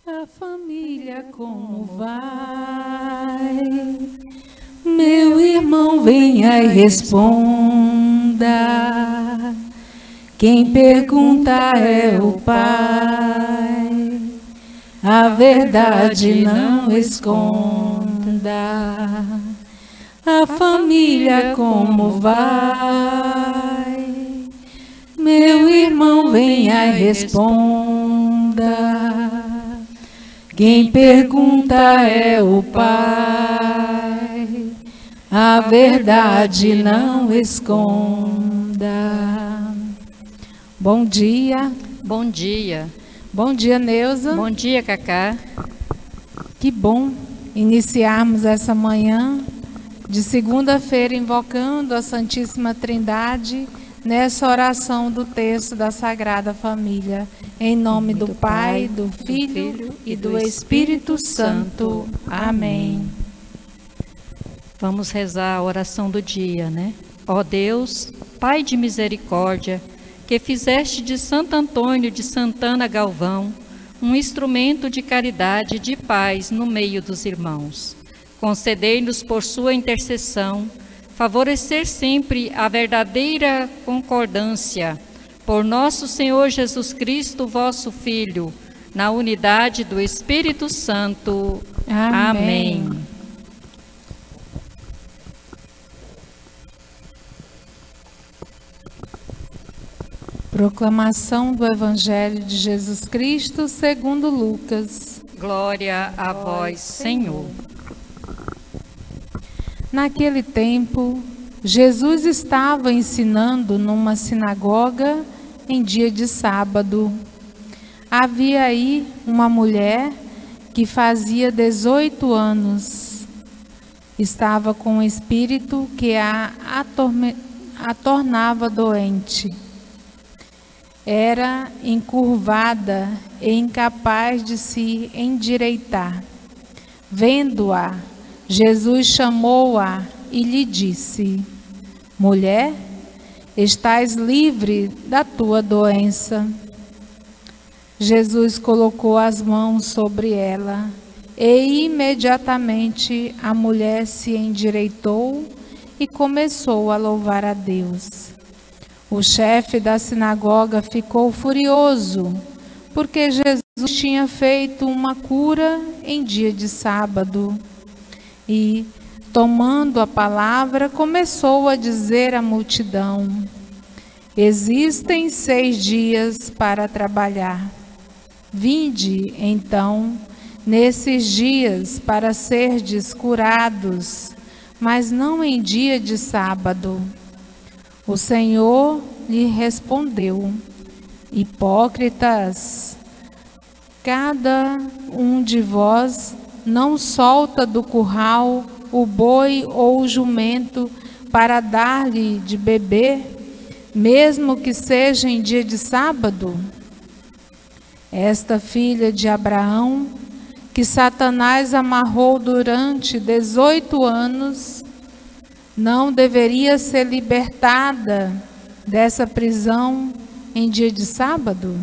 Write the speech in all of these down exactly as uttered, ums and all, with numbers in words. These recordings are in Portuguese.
A família como vai? Meu irmão, venha e responda. Quem pergunta é o Pai. A verdade não esconda. A família como vai? Meu irmão, venha e responda. Quem pergunta é o Pai. A verdade não esconda. Bom dia. Bom dia. Bom dia, Neuza. Bom dia, Cacá. Que bom iniciarmos essa manhã de segunda-feira invocando a Santíssima Trindade nessa oração do texto da Sagrada Família. Em nome do Pai, do Filho e do Espírito Santo. Amém. Vamos rezar a oração do dia, né? Ó Deus, Pai de misericórdia, que fizeste de Santo Antônio de Santana Galvão um instrumento de caridade e de paz no meio dos irmãos. Concedei-nos por sua intercessão favorecer sempre a verdadeira concordância por nosso Senhor Jesus Cristo, vosso Filho, na unidade do Espírito Santo. Amém. Amém. Proclamação do Evangelho de Jesus Cristo segundo Lucas. Glória a vós, Senhor. Naquele tempo, Jesus estava ensinando numa sinagoga em dia de sábado. Havia aí uma mulher que fazia dezoito anos. Estava com um espírito que a, a tornava doente. Era encurvada e incapaz de se endireitar. Vendo-a, Jesus chamou-a e lhe disse: Mulher, estás livre da tua doença. Jesus colocou as mãos sobre ela e imediatamente a mulher se endireitou e começou a louvar a Deus. O chefe da sinagoga ficou furioso porque Jesus tinha feito uma cura em dia de sábado. E, tomando a palavra, começou a dizer à multidão: existem seis dias para trabalhar. Vinde, então, nesses dias para serdes curados, mas não em dia de sábado. O Senhor lhe respondeu: Hipócritas, cada um de vós não solta do curral o boi ou o jumento para dar-lhe de beber, mesmo que seja em dia de sábado? Esta filha de Abraão, que Satanás amarrou durante dezoito anos, não deveria ser libertada dessa prisão em dia de sábado?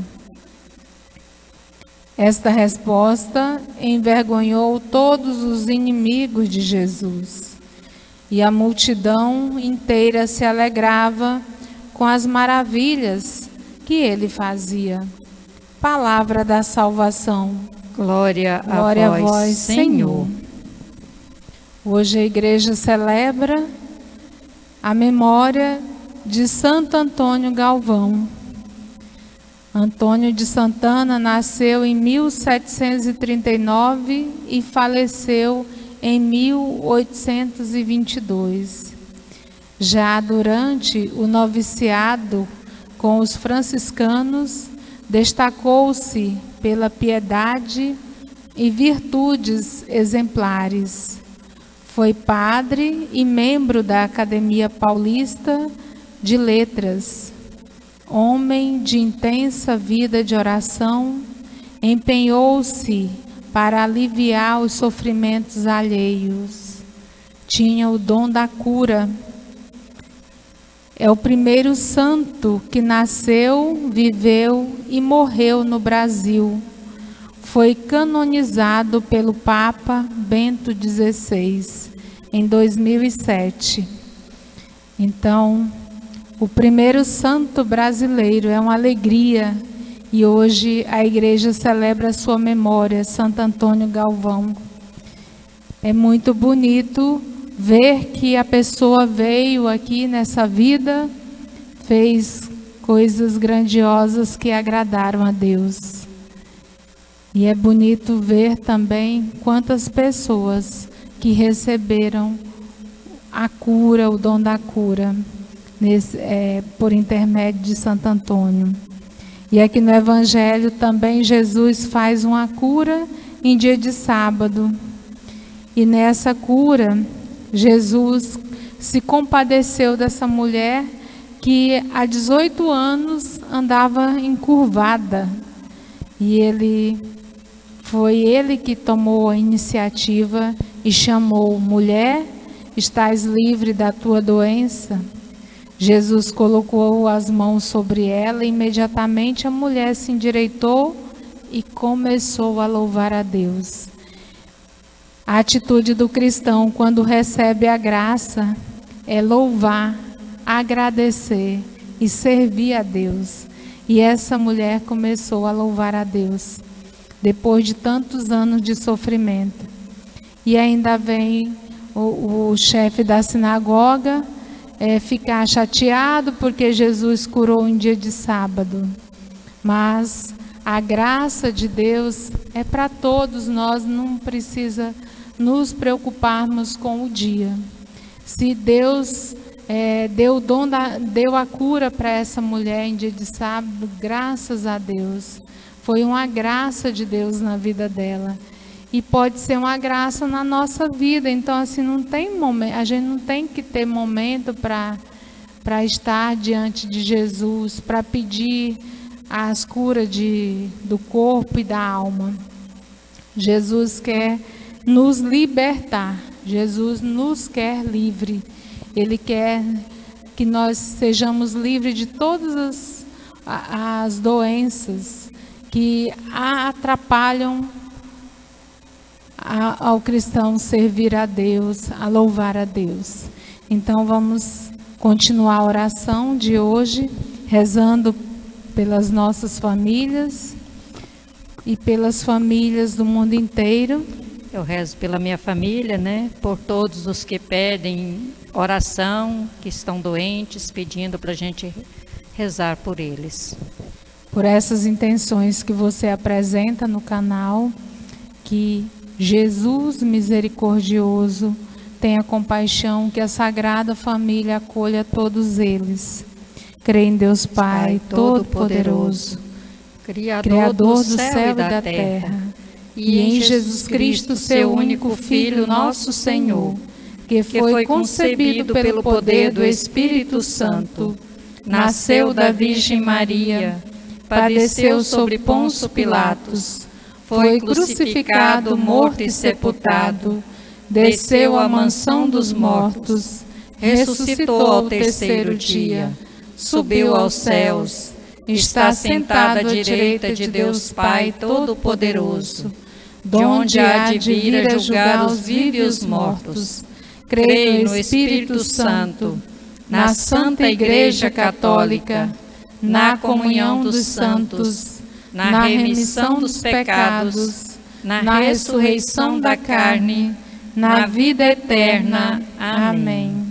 Esta resposta envergonhou todos os inimigos de Jesus, e a multidão inteira se alegrava com as maravilhas que ele fazia. Palavra da salvação. Glória, Glória a vós, a vós, Senhor. Hoje a igreja celebra a memória de Santo Antônio Galvão. Antônio de Santana nasceu em mil setecentos e trinta e nove e faleceu em mil oitocentos e vinte e dois. Já durante o noviciado com os franciscanos, destacou-se pela piedade e virtudes exemplares. Foi padre e membro da Academia Paulista de Letras. Homem de intensa vida de oração, empenhou-se para aliviar os sofrimentos alheios. Tinha o dom da cura. É o primeiro santo que nasceu, viveu e morreu no Brasil. foi canonizado pelo Papa Bento dezesseis em dois mil e sete. Então, o primeiro santo brasileiro, é uma alegria, e hoje a igreja celebra a sua memória, Santo Antônio Galvão. É muito bonito ver que a pessoa veio aqui nessa vida, fez coisas grandiosas que agradaram a Deus. E é bonito ver também quantas pessoas que receberam a cura, o dom da cura, nesse, é, por intermédio de Santo Antônio. E aqui no Evangelho também Jesus faz uma cura em dia de sábado. E nessa cura, Jesus se compadeceu dessa mulher que há dezoito anos andava encurvada. E ele, foi ele que tomou a iniciativa e chamou: mulher, estás livre da tua doença? Jesus colocou as mãos sobre ela e imediatamente a mulher se endireitou e começou a louvar a Deus. A atitude do cristão quando recebe a graça é louvar, agradecer e servir a Deus. E essa mulher começou a louvar a Deus depois de tantos anos de sofrimento. E ainda vem o, o chefe da sinagoga é, ficar chateado porque Jesus curou em dia de sábado. Mas a graça de Deus é para todos nós, não precisa nos preocuparmos com o dia. Se Deus é, deu, o dom da, deu a cura para essa mulher em dia de sábado, graças a Deus. Foi uma graça de Deus na vida dela. E pode ser uma graça na nossa vida. Então, assim, não tem momento, a gente não tem que ter momento para para estar diante de Jesus, para pedir as curas de, do corpo e da alma. Jesus quer nos libertar. Jesus nos quer livre. Ele quer que nós sejamos livres de todas as, as doenças que atrapalham a, ao cristão servir a Deus, a louvar a Deus. Então vamos continuar a oração de hoje, rezando pelas nossas famílias e pelas famílias do mundo inteiro. Eu rezo pela minha família, né? Por todos os que pedem oração, que estão doentes, pedindo para a gente rezar por eles. Por essas intenções que você apresenta no canal, que Jesus misericordioso tenha compaixão, que a Sagrada Família acolha todos eles. Creio em Deus Pai, Todo-Poderoso, Criador, Criador do céu e da terra, e em Jesus Cristo, seu único Filho, nosso Senhor, que foi concebido pelo poder do Espírito Santo, nasceu da Virgem Maria, padeceu sob Pôncio Pilatos, foi crucificado, morto e sepultado, desceu à mansão dos mortos, ressuscitou ao terceiro dia, subiu aos céus, está sentado à direita de Deus Pai Todo-Poderoso, de onde há de vir a julgar os vivos e os mortos. Creio no Espírito Santo, na Santa Igreja Católica, na comunhão dos santos, na remissão dos pecados, na ressurreição da carne, na vida eterna. Amém.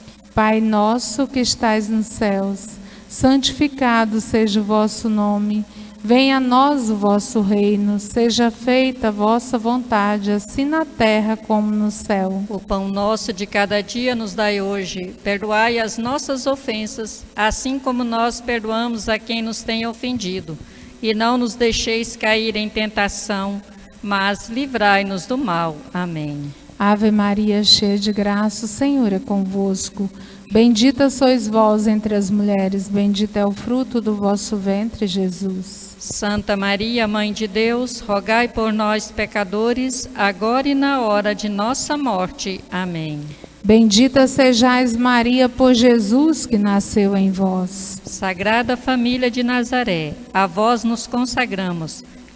Pai nosso que estais nos céus, santificado seja o vosso nome. Venha a nós o vosso reino, seja feita a vossa vontade, assim na terra como no céu. O pão nosso de cada dia nos dai hoje. Perdoai as nossas ofensas, assim como nós perdoamos a quem nos tem ofendido. E não nos deixeis cair em tentação, mas livrai-nos do mal. Amém. Ave Maria, cheia de graça, o Senhor é convosco. Bendita sois vós entre as mulheres, bendito é o fruto do vosso ventre, Jesus. Santa Maria, Mãe de Deus, rogai por nós, pecadores, agora e na hora de nossa morte. Amém. Bendita sejais, Maria, por Jesus que nasceu em vós. Sagrada Família de Nazaré, a vós nos consagramos.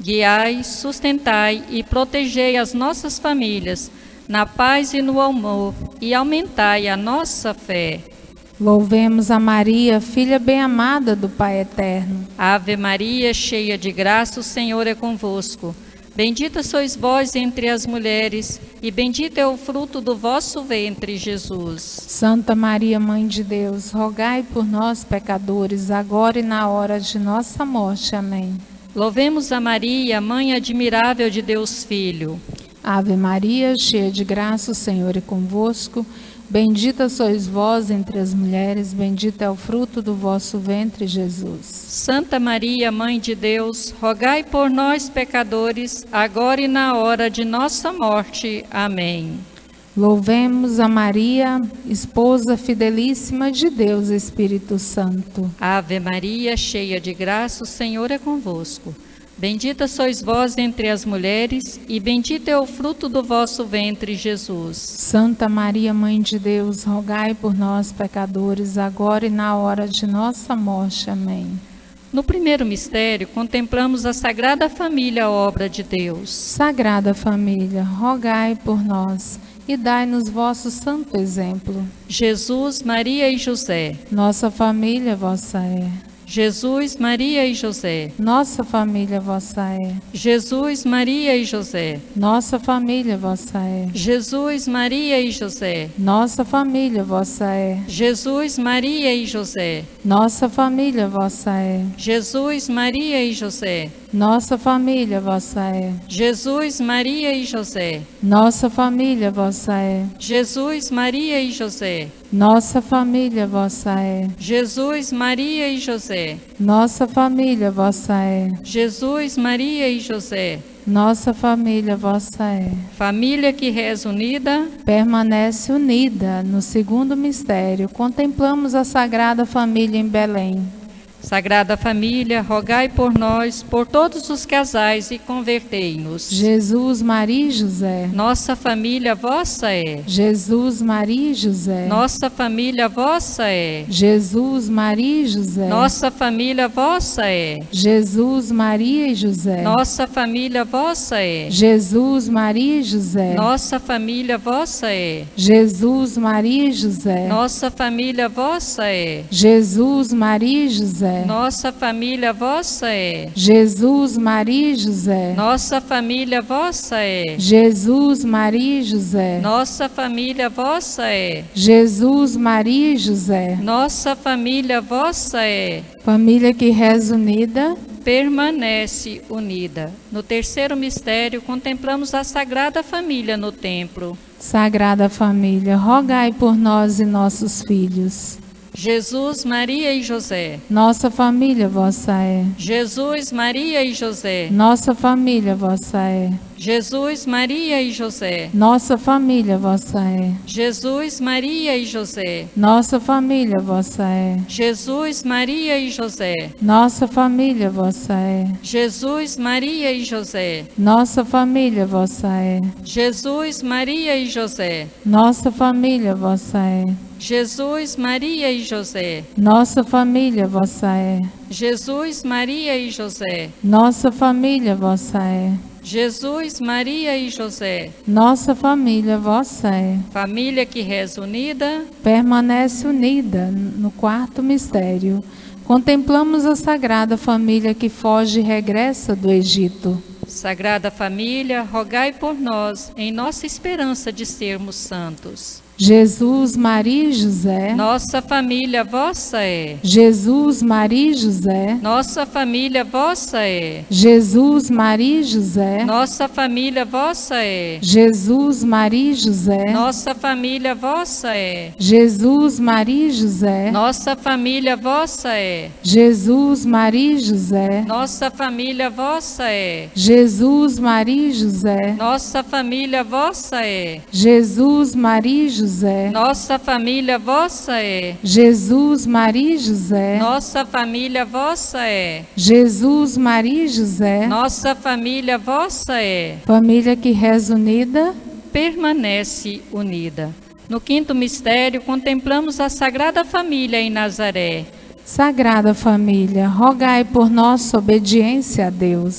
Guiai, sustentai e protegei as nossas famílias na paz e no amor, e aumentai a nossa fé. Louvemos a Maria, filha bem-amada do Pai Eterno. Ave Maria, cheia de graça, o Senhor é convosco. Bendita sois vós entre as mulheres, e bendito é o fruto do vosso ventre, Jesus. Santa Maria, Mãe de Deus, rogai por nós, pecadores, agora e na hora de nossa morte. Amém. Louvemos a Maria, Mãe admirável de Deus Filho. Ave Maria, cheia de graça, o Senhor é convosco. Bendita sois vós entre as mulheres, bendito é o fruto do vosso ventre, Jesus. Santa Maria, Mãe de Deus, rogai por nós, pecadores, agora e na hora de nossa morte. Amém. Louvemos a Maria, esposa fidelíssima de Deus Espírito Santo. Ave Maria, cheia de graça, o Senhor é convosco. Bendita sois vós entre as mulheres, e bendito é o fruto do vosso ventre, Jesus. Santa Maria, Mãe de Deus, rogai por nós, pecadores, agora e na hora de nossa morte. Amém. No primeiro mistério, contemplamos a Sagrada Família, obra de Deus. Sagrada Família, rogai por nós e dai-nos vosso santo exemplo. Jesus, Maria e José. Nossa família vossa é. Jesus, Maria e José. Nossa família vossa é. Jesus, Maria e José. Nossa família vossa é. Jesus, Maria e José. Nossa família vossa é. Jesus, Maria e José. Nossa família vossa é. Jesus, Maria e José. Nossa família vossa é. Jesus, Maria e José. Nossa família vossa é. Jesus, Maria e José. Nossa família vossa é. Jesus, Maria e José. Nossa família vossa é. Jesus, Maria e José. Nossa família vossa é. Família que reza unida, permanece unida. No segundo mistério, contemplamos a Sagrada Família em Belém. Sagrada Família, rogai por nós, por todos os casais, e convertei-nos. Jesus, Maria e José. Nossa família vossa é. Jesus, Maria e José. Nossa família vossa é. Jesus, Maria e José. Nossa família vossa é. Jesus, Maria e José. Nossa família vossa é. Jesus, Maria e José. Nossa família vossa é. Jesus, Maria e José. Nossa família vossa é. Jesus, Maria e José. Nossa família vossa é. Jesus, Maria e José. Nossa família vossa é. Jesus, Maria e José. Nossa família vossa é. Jesus, Maria e José. Nossa família vossa é. Família que reza unida, permanece unida. No terceiro mistério, contemplamos a Sagrada Família no templo. Sagrada Família, rogai por nós e nossos filhos. Jesus, Maria e José. Nossa família vossa é. Jesus, Maria e José. Nossa família vossa é. Jesus, Maria e José. Nossa família vossa é. Jesus, Maria e José. Nossa família vossa é. Jesus, Maria e José. Nossa família vossa é. Jesus, Maria e José. Nossa família vossa é. Jesus, Maria e José. Nossa família vossa é. Jesus, Maria e José. Nossa família vossa é. Jesus, Maria e José. Nossa família vossa é. Jesus, Maria e José. Nossa família vossa é. Família que reza unida, permanece unida. No quarto mistério, contemplamos a Sagrada Família que foge e regressa do Egito. Sagrada Família, rogai por nós, em nossa esperança de sermos santos. Jesus, Maria e José. Nossa família vossa é. Jesus, Maria e José. Nossa família vossa é. Jesus, Maria e José. Nossa família vossa é. Jesus, Maria e José. Nossa família vossa é. Jesus, Maria e José. Nossa família vossa é. Jesus, Maria e José. Nossa família vossa é. Jesus, Maria e José. Nossa família vossa é. Jesus, Maria e José. José. Nossa família vossa é. Jesus, Maria e José. Nossa família vossa é. Jesus, Maria e José. Nossa família vossa é. Família que reza unida, permanece unida. No quinto mistério, contemplamos a Sagrada Família em Nazaré. Sagrada Família, rogai por nossa obediência a Deus.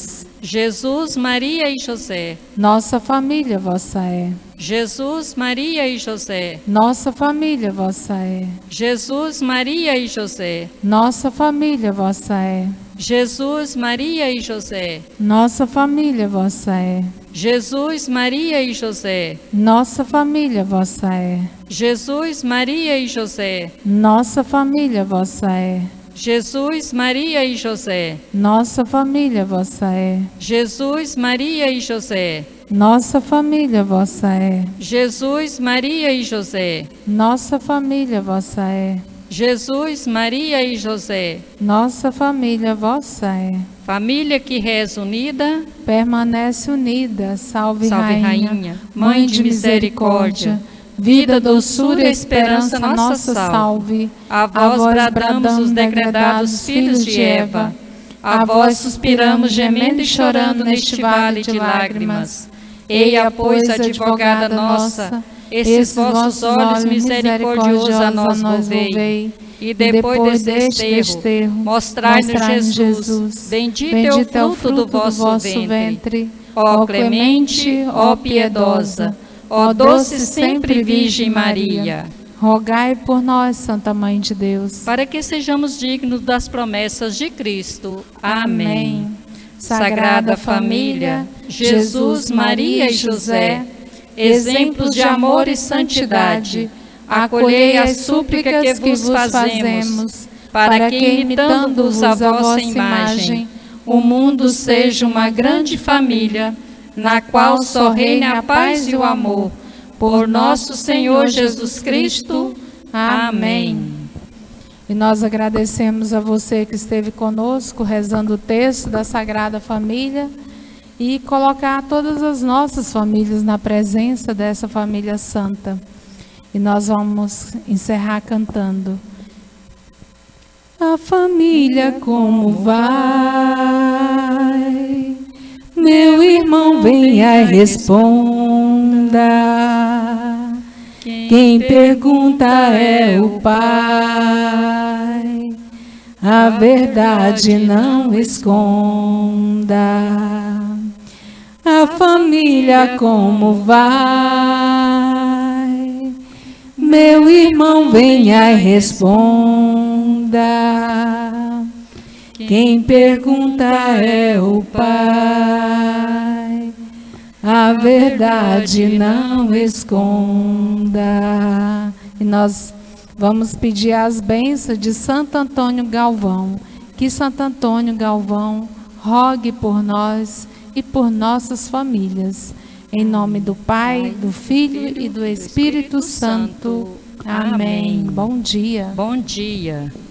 Jesus, Maria e José. Nossa família vossa é. Jesus, Maria e José. Nossa família vossa é. Jesus, Maria e José. Nossa família vossa é. Jesus, Maria e José. Nossa família vossa é. Jesus, Maria e José. Nossa família vossa é. Jesus, Maria e José. Nossa família vossa é. Jesus, Maria e José. Nossa família vossa é. Jesus, Maria e José. Nossa família vossa é. Jesus, Maria e José. Nossa família vossa é. Jesus, Maria e José. Nossa família vossa é. Família que reza unida, permanece unida. Salve, salve Rainha, Rainha, Mãe de misericórdia, vida, doçura e esperança, nossa salve. A vós bradamos os degredados filhos de Eva. A vós suspiramos, gemendo e chorando neste vale de lágrimas. Eia, pois, advogada nossa, esses vossos olhos misericordiosos a nós volvei. E depois deste desterro, mostrai-nos Jesus. Bendito é o fruto do vosso ventre. Ó clemente, ó piedosa, ó doce sempre Virgem Maria. Rogai por nós, Santa Mãe de Deus, para que sejamos dignos das promessas de Cristo. Amém. Amém. Sagrada Família, Jesus, Maria e José, exemplos de amor e santidade, acolhei as súplicas que vos fazemos, para que, imitando-vos a vossa imagem, o mundo seja uma grande família, na qual só reina a paz e o amor. Por nosso Senhor Jesus Cristo. Amém. E nós agradecemos a você que esteve conosco, rezando o texto da Sagrada Família, e colocar todas as nossas famílias na presença dessa família santa. E nós vamos encerrar cantando. A família como vai? Meu irmão, venha e responda. Quem pergunta é o Pai. A verdade não esconda. A família como vai? Meu irmão, venha e responda. Quem pergunta é o Pai. A verdade não esconda. E nós vamos pedir as bênçãos de Santo Antônio Galvão. Que Santo Antônio Galvão rogue por nós e por nossas famílias. Em nome do Pai, do Filho e do Espírito Santo. Amém. Bom dia. Bom dia.